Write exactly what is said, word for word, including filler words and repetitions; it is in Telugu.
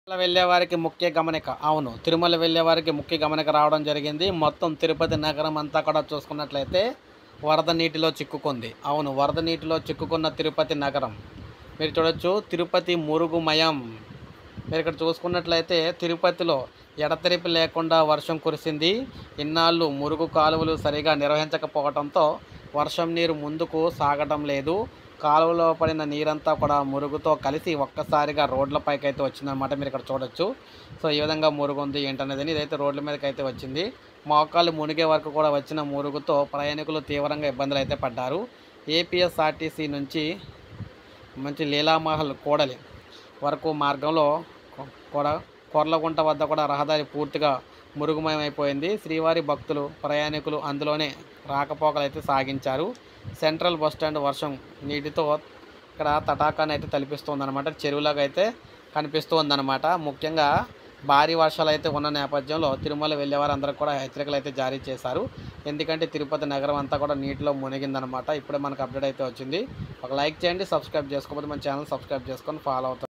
తిరుమల వెళ్ళే వారికి ముఖ్య గమనిక. అవును, తిరుమల వెళ్ళే వారికి ముఖ్య గమనిక రావడం జరిగింది. మొత్తం తిరుపతి నగరం అంతా కూడా చూసుకున్నట్లయితే వరద నీటిలో చిక్కుకుంది. అవును, వరద నీటిలో చిక్కుకున్న తిరుపతి నగరం మీరు చూడొచ్చు. తిరుపతి మురుగుమయం. మీరు ఇక్కడ చూసుకున్నట్లయితే తిరుపతిలో ఎడతెరిపి లేకుండా వర్షం కురిసింది. ఇన్నాళ్ళు మురుగు కాలువలు సరిగా నిర్వహించకపోవడంతో వర్షం నీరు ముందుకు సాగడం లేదు. కాలువలో పడిన నీరంతా కూడా మురుగుతో కలిసి ఒక్కసారిగా రోడ్లపైకి అయితే వచ్చిందనమాట. మీరు ఇక్కడ చూడొచ్చు. సో ఈ విధంగా మురుగు ఉంది ఏంటనేది, ఇదైతే రోడ్ల మీదకి అయితే వచ్చింది. మోకాళ్ళు మునిగే వరకు కూడా వచ్చిన మురుగుతో ప్రయాణికులు తీవ్రంగా ఇబ్బందులు అయితే పడ్డారు. ఏపీఎస్ఆర్టీసీ నుంచి మంచి లీలామహల్ కూడలి వరకు మార్గంలో కూడా కొర్లగుంట వద్ద కూడా రహదారి పూర్తిగా మురుగుమయమైపోయింది. శ్రీవారి భక్తులు ప్రయాణికులు అందులోనే రాకపోకలు అయితే సాగించారు. సెంట్రల్ బస్టాండ్ వర్షం నీటితో ఇక్కడ తటాకాన్ని అయితే తలపిస్తుందన్నమాట. చెరువులాగా అయితే కనిపిస్తూ ఉందన్నమాట. ముఖ్యంగా భారీ వర్షాలు అయితే ఉన్న నేపథ్యంలో తిరుమల వెళ్ళేవారు అందరికి కూడా హెచ్చరికలు అయితే జారీ చేశారు. ఎందుకంటే తిరుపతి నగరం అంతా కూడా నీటిలో మునిగిందనమాట. ఇప్పుడే మనకు అప్డేట్ అయితే వచ్చింది. ఒక లైక్ చేయండి, సబ్స్క్రైబ్ చేసుకోకపోతే మన ఛానల్ సబ్స్క్రైబ్ చేసుకొని ఫాలో అవుతారు.